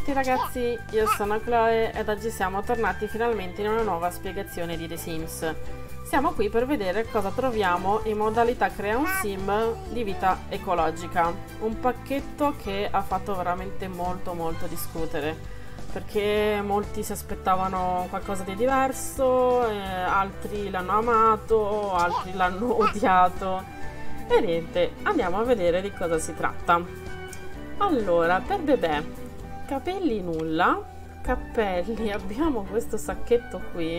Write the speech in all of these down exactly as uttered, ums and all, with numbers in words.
tutti ragazzi, io sono Chloe ed oggi siamo tornati finalmente in una nuova spiegazione di The Sims. Siamo qui per vedere cosa troviamo in modalità crea un sim di vita ecologica, un pacchetto che ha fatto veramente molto molto discutere, perché molti si aspettavano qualcosa di diverso, eh, altri l'hanno amato, altri l'hanno odiato e niente, andiamo a vedere di cosa si tratta. Allora, per bebè, capelli nulla, cappelli, abbiamo questo sacchetto qui.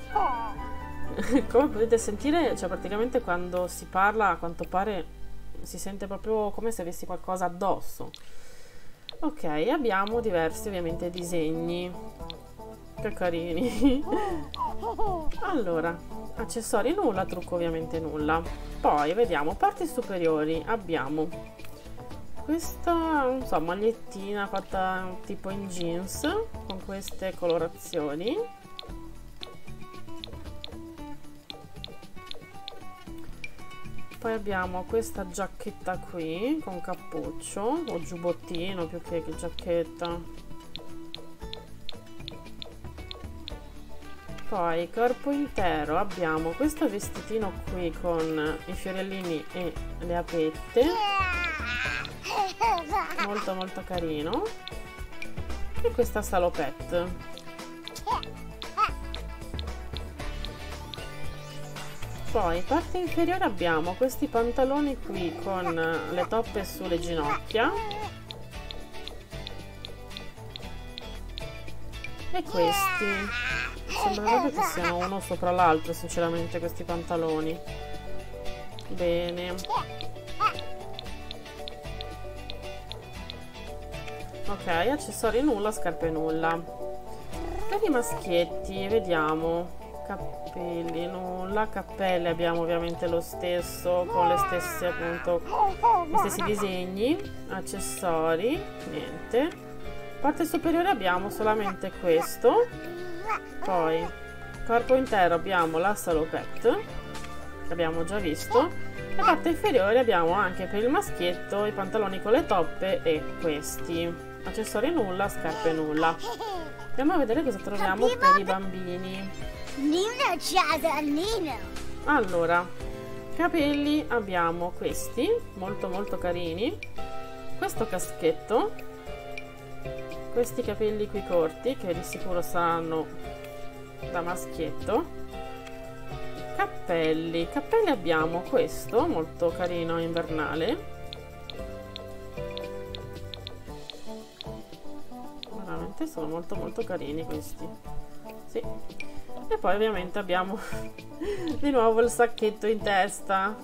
Come potete sentire, cioè praticamente quando si parla a quanto pare si sente proprio come se avessi qualcosa addosso. Ok, abbiamo diversi ovviamente disegni, che carini. Allora, accessori nulla, trucco ovviamente nulla. Poi vediamo parti superiori, abbiamo questa, non so, magliettina fatta tipo in jeans con queste colorazioni. Poi abbiamo questa giacchetta qui con cappuccio o giubbottino più che giacchetta. Poi corpo intero abbiamo questo vestitino qui con i fiorellini e le apette, molto molto carino, e questa salopette. Poi parte inferiore abbiamo questi pantaloni qui con le toppe sulle ginocchia e questi sembrerebbe che siano uno sopra l'altro sinceramente questi pantaloni. Bene, ok, accessori nulla, scarpe nulla. Per i maschietti vediamo capelli nulla, cappelle abbiamo ovviamente lo stesso con le stesse appunto gli stessi disegni, accessori niente, parte superiore abbiamo solamente questo, poi corpo intero abbiamo la salopette che abbiamo già visto e parte inferiore abbiamo anche per il maschietto i pantaloni con le toppe e questi, accessori nulla, scarpe nulla. Andiamo a vedere cosa troviamo per i bambini. Nino, Chasa, Nino. Allora, capelli abbiamo questi, molto molto carini, questo caschetto, questi capelli qui corti che di sicuro saranno da maschietto, cappelli, cappelli abbiamo questo, molto carino invernale, veramente sono molto molto carini questi, sì. E poi ovviamente abbiamo di nuovo il sacchetto in testa.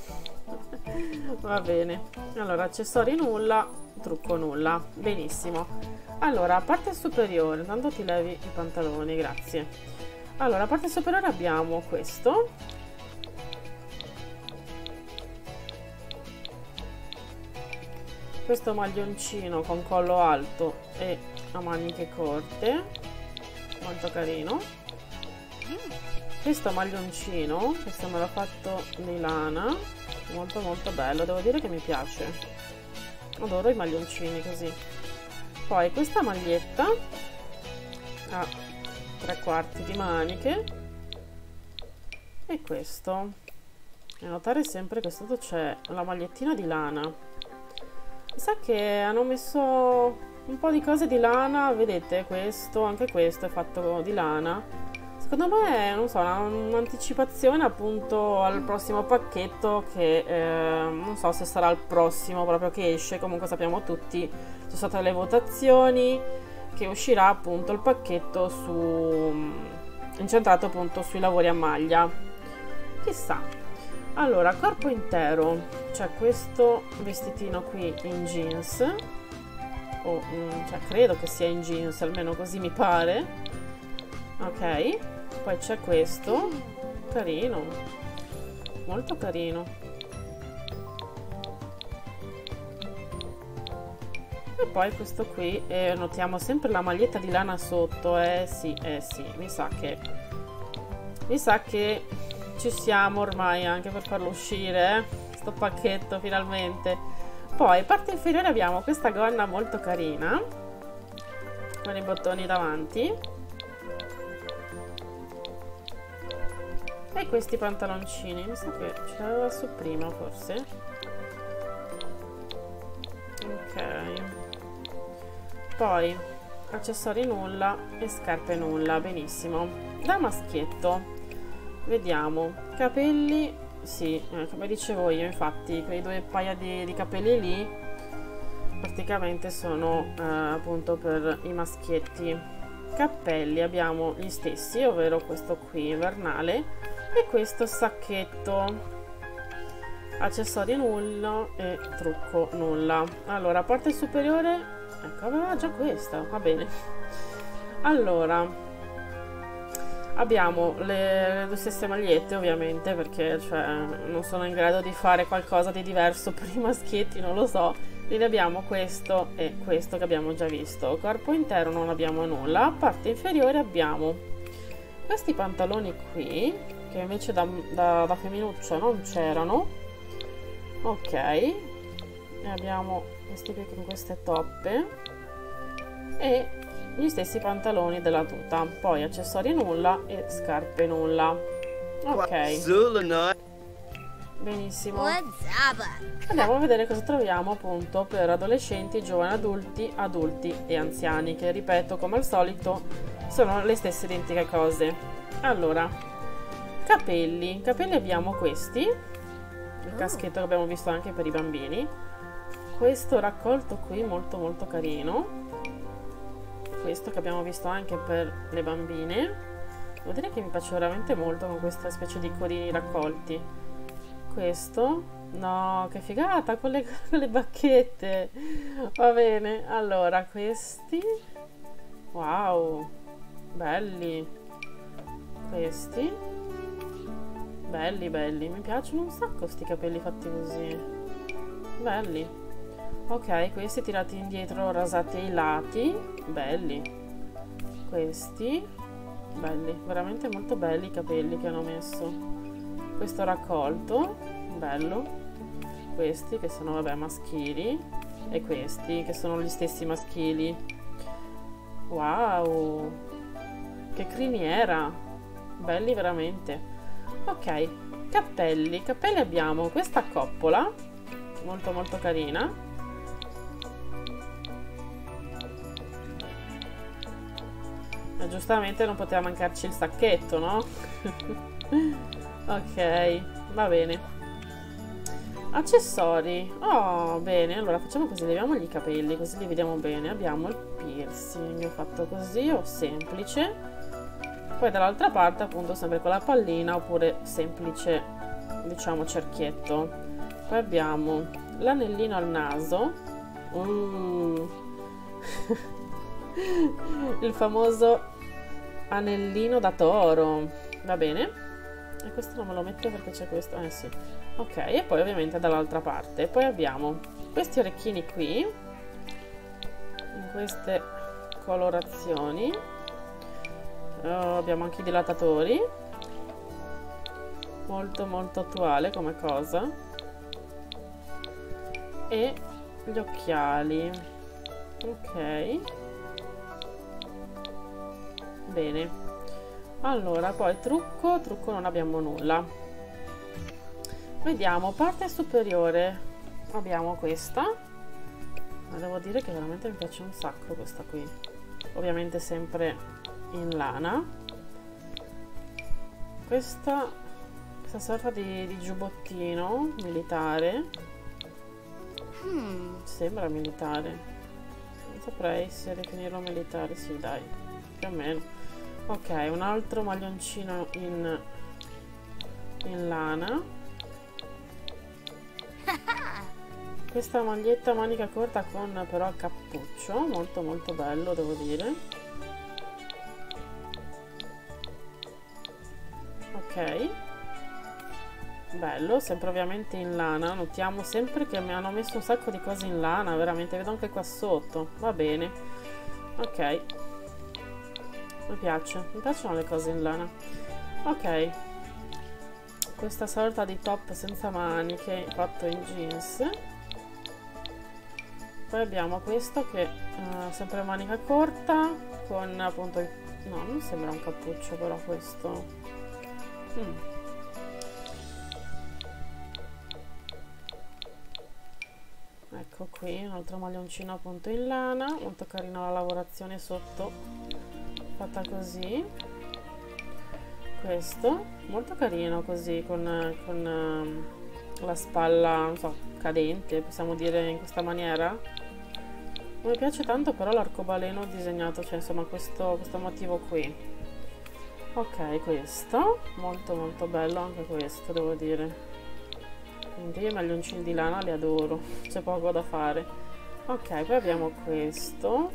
Va bene, allora accessori nulla, trucco nulla, benissimo. Allora parte superiore, intanto ti levi i pantaloni, grazie. Allora parte superiore abbiamo questo, questo maglioncino con collo alto e a maniche corte, molto carino. Questo maglioncino, questo me l'ha fatto di lana, molto molto bello, devo dire che mi piace, adoro i maglioncini così. Poi questa maglietta ha tre quarti di maniche e questo, e notare sempre che sotto c'è la magliettina di lana. Mi sa che hanno messo un po' di cose di lana, vedete questo, anche questo è fatto di lana. Secondo me, non so, un'anticipazione appunto al prossimo pacchetto che eh, non so se sarà il prossimo proprio che esce, comunque sappiamo tutti, ci sono state le votazioni, che uscirà appunto il pacchetto su, incentrato appunto sui lavori a maglia, chissà. Allora, corpo intero, c'è questo vestitino qui in jeans, o mm, cioè credo che sia in jeans, almeno così mi pare, ok. Poi c'è questo, carino, molto carino. E poi questo qui, eh, notiamo sempre la maglietta di lana sotto, eh sì, eh sì, mi sa che, mi sa che ci siamo ormai anche per farlo uscire, eh, sto pacchetto finalmente. Poi, parte inferiore abbiamo questa gonna molto carina, con i bottoni davanti. E questi pantaloncini, mi sa che ce l'aveva su prima forse. Ok. Poi accessori nulla e scarpe nulla, benissimo. Da maschietto vediamo capelli, sì, eh, come dicevo io, infatti quei due paia di, di capelli lì praticamente sono eh, appunto per i maschietti. Cappelli abbiamo gli stessi, ovvero questo qui invernale e questo sacchetto. Accessori nulla e trucco nulla. Allora, parte superiore, ecco, aveva già questa, va bene. Allora, abbiamo le, le due stesse magliette ovviamente, perché cioè, non sono in grado di fare qualcosa di diverso per i maschietti, non lo so. Quindi abbiamo questo e questo che abbiamo già visto. Corpo intero non abbiamo nulla. Parte inferiore abbiamo questi pantaloni qui, che invece da, da, da femminuccia non c'erano. Ok, e abbiamo questi qui con queste toppe e gli stessi pantaloni della tuta. Poi accessori nulla e scarpe nulla. Ok, benissimo. Andiamo a vedere cosa troviamo appunto per adolescenti, giovani adulti, adulti e anziani, che ripeto come al solito sono le stesse identiche cose. Allora, capelli, capelli abbiamo questi, il caschetto che abbiamo visto anche per i bambini, questo raccolto qui molto molto carino, questo che abbiamo visto anche per le bambine. Devo dire che mi piace veramente molto con questa specie di corini raccolti. Questo, no, che figata con le, con le bacchette, va bene. Allora, questi, wow, belli, questi belli belli, mi piacciono un sacco sti capelli fatti così, belli. Ok, questi tirati indietro, rasati ai lati, belli. Questi belli, veramente molto belli i capelli che hanno messo. Questo raccolto, bello. Questi che sono vabbè maschili e questi che sono gli stessi maschili. Wow, che criniera, belli veramente. Ok, cappelli, cappelli abbiamo questa coppola molto molto carina, e giustamente non poteva mancarci il sacchetto, no? Ok, va bene. Accessori, oh bene, allora facciamo così, leviamogli i capelli così li vediamo bene. Abbiamo il piercing fatto così o semplice, poi dall'altra parte appunto sempre con la pallina oppure semplice, diciamo cerchietto. Poi abbiamo l'anellino al naso, uh. il famoso anellino da toro, va bene. E questo non me lo metto perché c'è questo, eh sì. Ok, e poi ovviamente dall'altra parte. Poi abbiamo questi orecchini qui, in queste colorazioni. Uh, abbiamo anche i dilatatori, molto molto attuale come cosa. E gli occhiali. Ok, bene. Allora, poi trucco, trucco non abbiamo nulla. Vediamo, parte superiore abbiamo questa, ma devo dire che veramente mi piace un sacco questa qui, ovviamente sempre in lana. Questa, questa sorta di, di giubbottino militare, hmm, sembra militare, non saprei se definirlo militare, sì dai, più o meno. Ok, un altro maglioncino in, in lana. Questa maglietta manica corta con però il cappuccio, molto molto bello devo dire. Ok, bello, sempre ovviamente in lana. Notiamo sempre che mi hanno messo un sacco di cose in lana, veramente, vedo anche qua sotto, va bene. Ok, mi piace, mi piacciono le cose in lana. Ok, questa sorta di top senza maniche fatto in jeans. Poi abbiamo questo che uh, sempre manica corta con appunto il... no, non sembra un cappuccio però questo. Mm. Ecco qui un altro maglioncino appunto in lana, molto carina la lavorazione sotto, fatta così. Questo molto carino così con, con uh, la spalla, non so, cadente, possiamo dire in questa maniera. Mi piace tanto però l'arcobaleno disegnato, cioè insomma questo, questo motivo qui. Ok, questo molto molto bello anche questo, devo dire. Quindi i maglioncini di lana li adoro, c'è poco da fare. Ok, poi abbiamo questo.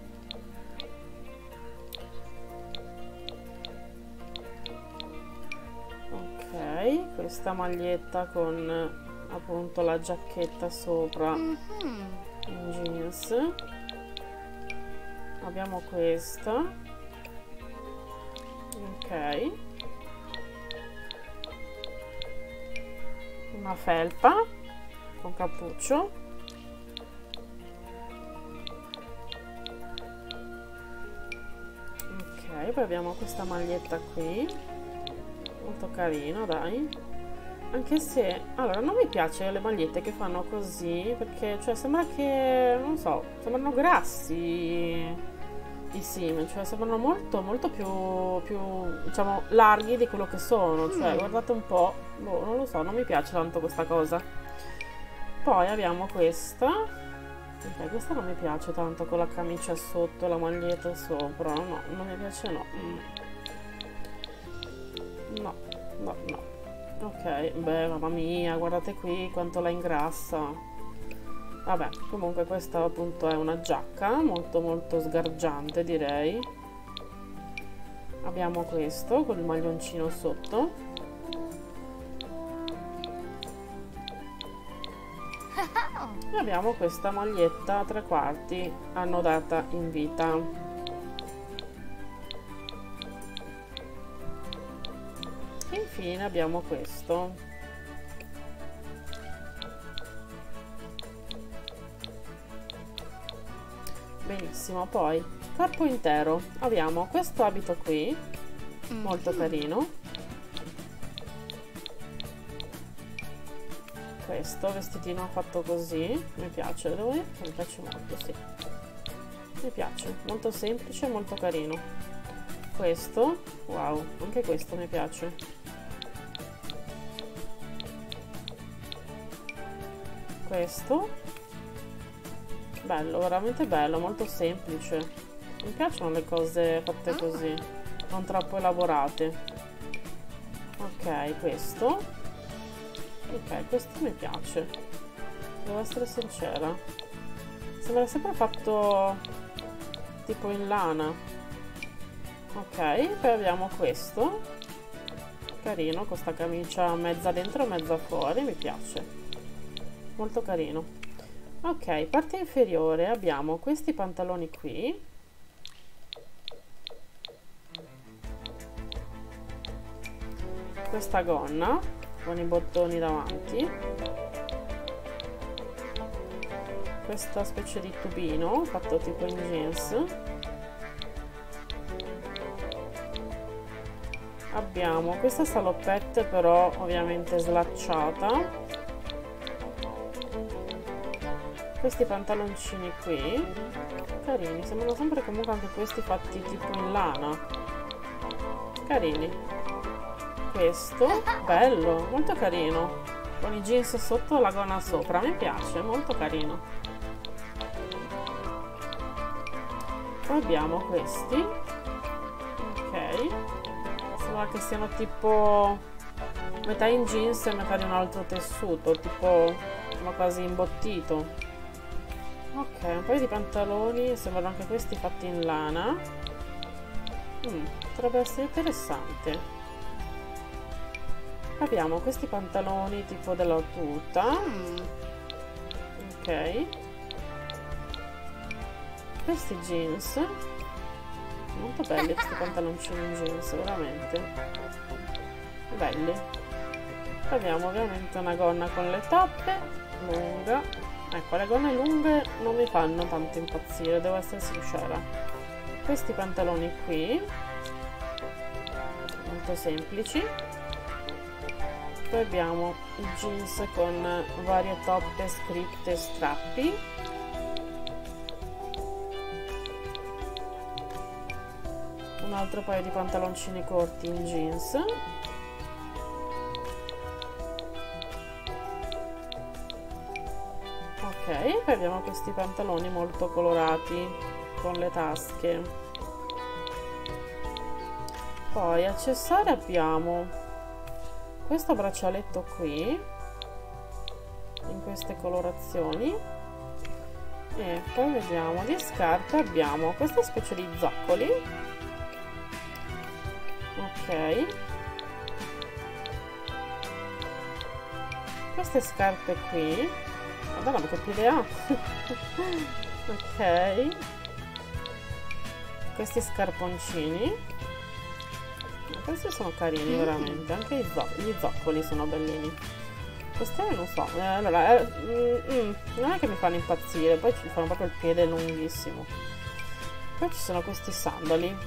Ok, questa maglietta con appunto la giacchetta sopra in jeans. Abbiamo questa. Ok. Una felpa con cappuccio. Ok, poi abbiamo questa maglietta qui, molto carina, dai. Anche se, allora, non mi piace le magliette che fanno così, perché, cioè, sembra che, non so, sembrano grassi i sim, cioè, sembrano molto, molto più, più, diciamo, larghi di quello che sono, cioè, mm. guardate un po', boh, non lo so, non mi piace tanto questa cosa. Poi abbiamo questa, ok, questa non mi piace tanto, con la camicia sotto e la maglietta sopra, no, non mi piace, no. Mm. No, no, no. Ok, beh, mamma mia, guardate qui quanto la ingrassa. Vabbè, comunque questa appunto è una giacca molto molto sgargiante, direi. Abbiamo questo con il maglioncino sotto. E abbiamo questa maglietta a tre quarti annodata in vita. E infine abbiamo questo. Benissimo, poi corpo intero abbiamo questo abito qui, molto carino. Questo vestitino fatto così, mi piace, devo dire che mi piace molto, sì. Mi piace, molto semplice e molto carino. Questo, wow, anche questo mi piace. Questo. Bello, veramente bello, molto semplice. Mi piacciono le cose fatte così, non troppo elaborate. Ok, questo. Ok, questo mi piace. Devo essere sincera. Sembra sempre fatto tipo in lana. Ok, poi abbiamo questo. Carino, con sta camicia mezza dentro e mezza fuori, mi piace. Molto carino. Ok, parte inferiore abbiamo questi pantaloni qui, questa gonna con i bottoni davanti, questa specie di tubino fatto tipo in jeans, abbiamo questa salopette però ovviamente slacciata, questi pantaloncini qui carini, sembrano sempre comunque anche questi fatti tipo in lana, carini. Questo bello, molto carino, con i jeans sotto e la gonna sopra, mi piace, molto carino. Poi abbiamo questi, ok, sembra che siano tipo metà in jeans e metà di un altro tessuto, tipo ma quasi imbottito. Ok, un paio di pantaloni, sembrano anche questi fatti in lana. Mm, potrebbe essere interessante. Abbiamo questi pantaloni tipo della tuta. Mm. Ok. Questi jeans. Molto belli questi pantaloncini in jeans, veramente. Belli. Abbiamo ovviamente una gonna con le tappe, lunga. Ecco, le gonne lunghe non mi fanno tanto impazzire, devo essere sincera. Questi pantaloni qui, molto semplici. Poi abbiamo i jeans con varie toppe, scritte e strappi. Un altro paio di pantaloncini corti in jeans. Ok, poi abbiamo questi pantaloni molto colorati con le tasche. Poi accessori abbiamo questo braccialetto qui in queste colorazioni, e poi vediamo di scarpe abbiamo questa specie di zoccoli. Ok, queste scarpe qui, madonna ma che piede ha. Ok, questi scarponcini, questi sono carini veramente, anche i zo gli zoccoli sono bellini. Questi non so, eh, allora eh, mm, non è che mi fanno impazzire, poi ci fanno proprio il piede lunghissimo. Poi ci sono questi sandali.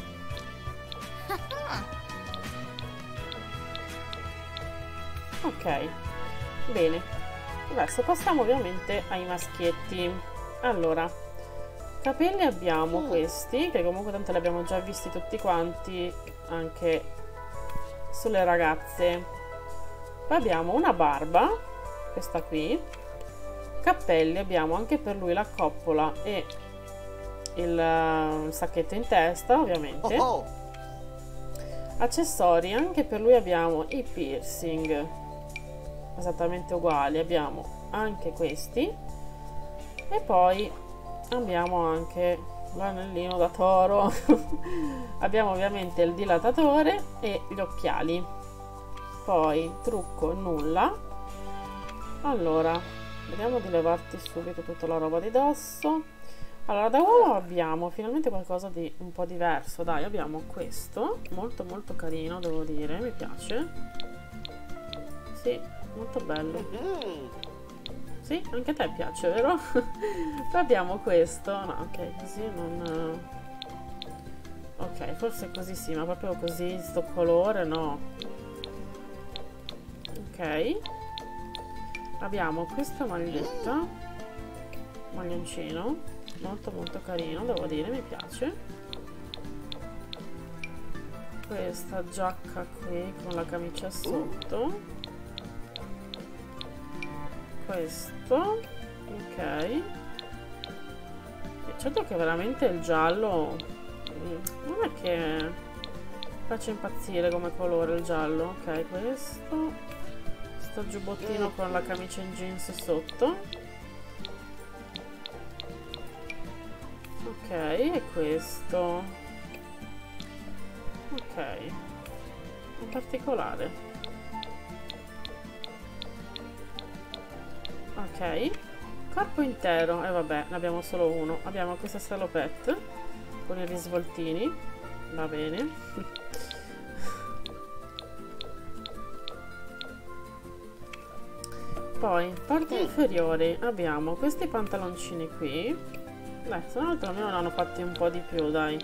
Ok, bene, adesso passiamo ovviamente ai maschietti. Allora, capelli abbiamo questi, che comunque tanto li abbiamo già visti tutti quanti anche sulle ragazze. Poi abbiamo una barba, questa qui. Cappelli abbiamo anche per lui la coppola e il uh, sacchetto in testa, ovviamente. Oh oh. Accessori, anche per lui abbiamo i piercing esattamente uguali, abbiamo anche questi, e poi abbiamo anche l'anellino da toro. Abbiamo ovviamente il dilatatore e gli occhiali. Poi trucco nulla. Allora, vediamo di levarti subito tutta la roba di dosso. Allora, da uomo abbiamo finalmente qualcosa di un po' diverso. Dai, abbiamo questo molto molto carino, devo dire, mi piace. Sì, molto bello. Sì, anche a te piace, vero? Poi abbiamo questo. No, ok, così non... Ok, forse così sì, ma proprio così, sto colore, no. Ok. Abbiamo questa maglietta, maglioncino, molto molto carino, devo dire, mi piace. Questa giacca qui con la camicia sotto. Questo, ok. E certo che veramente il giallo non è che faccia impazzire come colore il giallo. Ok, questo, sto giubbottino con la camicia in jeans sotto. Ok, e questo, ok, in particolare. Ok, corpo intero, e eh vabbè, ne abbiamo solo uno. Abbiamo questa salopette con i risvoltini, va bene. Poi, parte inferiore, abbiamo questi pantaloncini qui. Beh, se no almeno ne hanno fatti un po' di più, dai.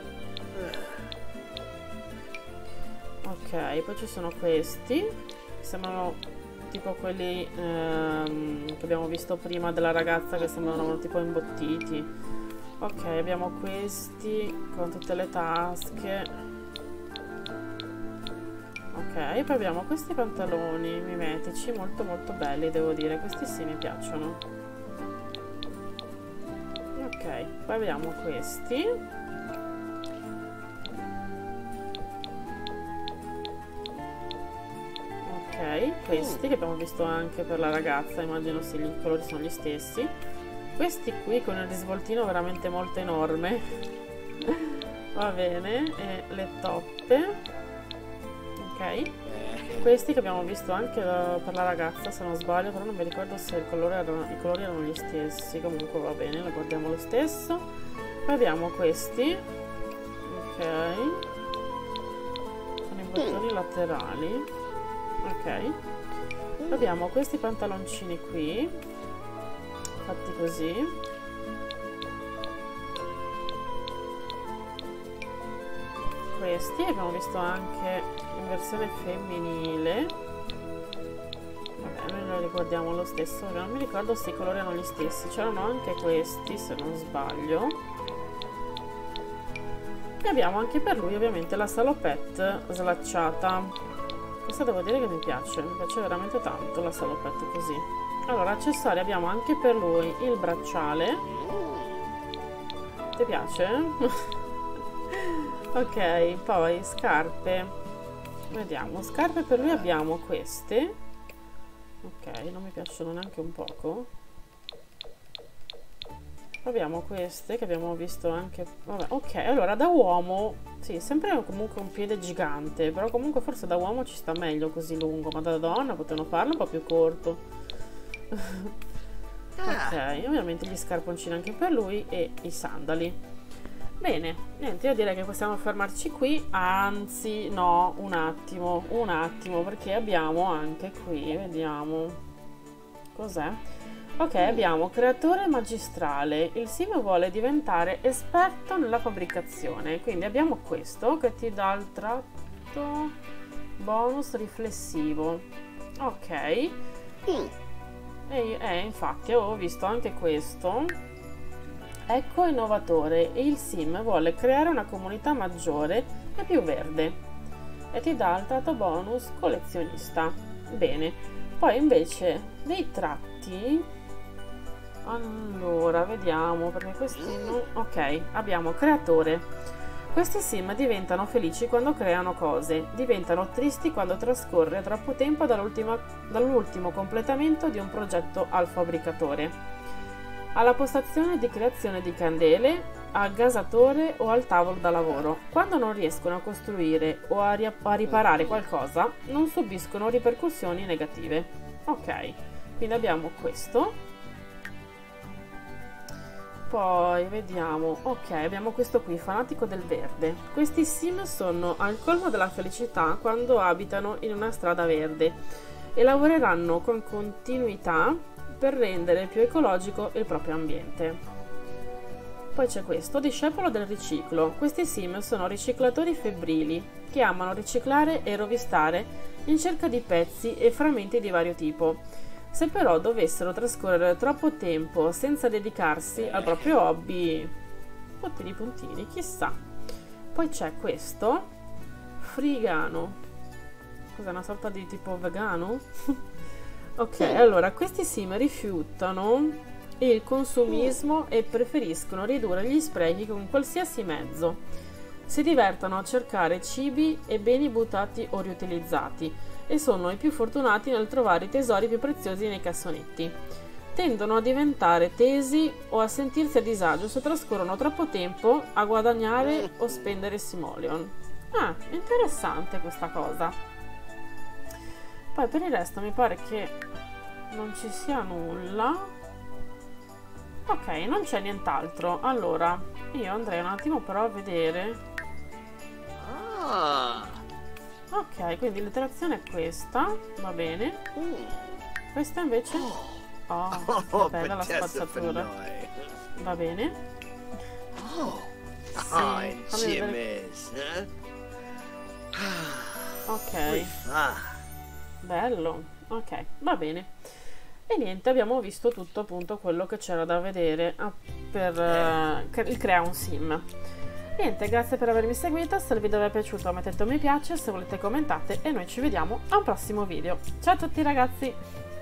Ok, poi ci sono questi, sembrano tipo quelli ehm, che abbiamo visto prima della ragazza, che sembrano tipo imbottiti. Ok, abbiamo questi con tutte le tasche. Ok, poi abbiamo questi pantaloni mimetici molto molto belli, devo dire, questi sì mi piacciono. Ok, poi abbiamo questi. Ok, questi che abbiamo visto anche per la ragazza, immagino sì, i colori sono gli stessi. Questi qui con il risvoltino veramente molto enorme. Va bene, e le toppe. Ok, questi che abbiamo visto anche uh, per la ragazza, se non sbaglio, però non mi ricordo se il colore erano, i colori erano gli stessi. Comunque va bene, lo guardiamo lo stesso. Poi abbiamo questi, ok, con i bottoni laterali. Ok, abbiamo questi pantaloncini qui fatti così. Questi abbiamo visto anche in versione femminile. Vabbè, noi lo ricordiamo lo stesso, non mi ricordo se i colori erano gli stessi, c'erano anche questi se non sbaglio. E abbiamo anche per lui ovviamente la salopette slacciata. Questa devo dire che mi piace, mi piace veramente tanto la salopette così. Allora, accessori abbiamo anche per lui il bracciale. Ti piace? Ok, poi scarpe. Vediamo, scarpe per lui abbiamo queste. Ok, non mi piacciono neanche un poco. Abbiamo queste che abbiamo visto anche. Vabbè, ok, allora da uomo, sì, sempre comunque un piede gigante, però comunque forse da uomo ci sta meglio così lungo, ma da donna potevano farlo un po' più corto. Ok, ovviamente gli scarponcini anche per lui e i sandali. Bene, niente, io direi che possiamo fermarci qui, anzi no, un attimo, un attimo, perché abbiamo anche qui, vediamo, cos'è? Ok, abbiamo creatore magistrale, il sim vuole diventare esperto nella fabbricazione, quindi abbiamo questo che ti dà il tratto bonus riflessivo. Ok, e eh, infatti avevo visto anche questo. Ecco innovatore, il sim vuole creare una comunità maggiore e più verde e ti dà il tratto bonus collezionista. Bene, poi invece dei tratti, allora vediamo perché questi no. Ok, abbiamo creatore. Questi sim diventano felici quando creano cose, diventano tristi quando trascorre troppo tempo dall'ultimo completamento di un progetto al fabbricatore, alla postazione di creazione di candele, al gasatore o al tavolo da lavoro. Quando non riescono a costruire o a, ri a riparare qualcosa, non subiscono ripercussioni negative. Ok, quindi abbiamo questo. Poi vediamo, ok, abbiamo questo qui, fanatico del verde. Questi sim sono al colmo della felicità quando abitano in una strada verde e lavoreranno con continuità per rendere più ecologico il proprio ambiente. Poi c'è questo, discepolo del riciclo. Questi sim sono riciclatori febbrili che amano riciclare e rovistare in cerca di pezzi e frammenti di vario tipo. Se però dovessero trascorrere troppo tempo senza dedicarsi al proprio hobby, puntini puntini, chissà. Poi c'è questo, frigano. Cos'è, una sorta di tipo vegano? Ok, allora questi sim rifiutano il consumismo e preferiscono ridurre gli sprechi con qualsiasi mezzo. Si divertono a cercare cibi e beni buttati o riutilizzati e sono i più fortunati nel trovare i tesori più preziosi nei cassonetti. Tendono a diventare tesi o a sentirsi a disagio se trascorrono troppo tempo a guadagnare o spendere simoleon. Ah, interessante questa cosa. Poi per il resto mi pare che non ci sia nulla. Ok, non c'è nient'altro. Allora, io andrei un attimo però a vedere. Ah. Ok, quindi l'iterazione è questa, va bene. Questa invece... Oh, che bella la spazzatura. Va bene. Sì, fammi vedere. Ok. Bello. Ok, va bene. E niente, abbiamo visto tutto appunto quello che c'era da vedere per uh, il Crea un Sim. Niente, grazie per avermi seguito, se il video vi è piaciuto mettete un mi piace, se volete commentate e noi ci vediamo a un prossimo video. Ciao a tutti ragazzi!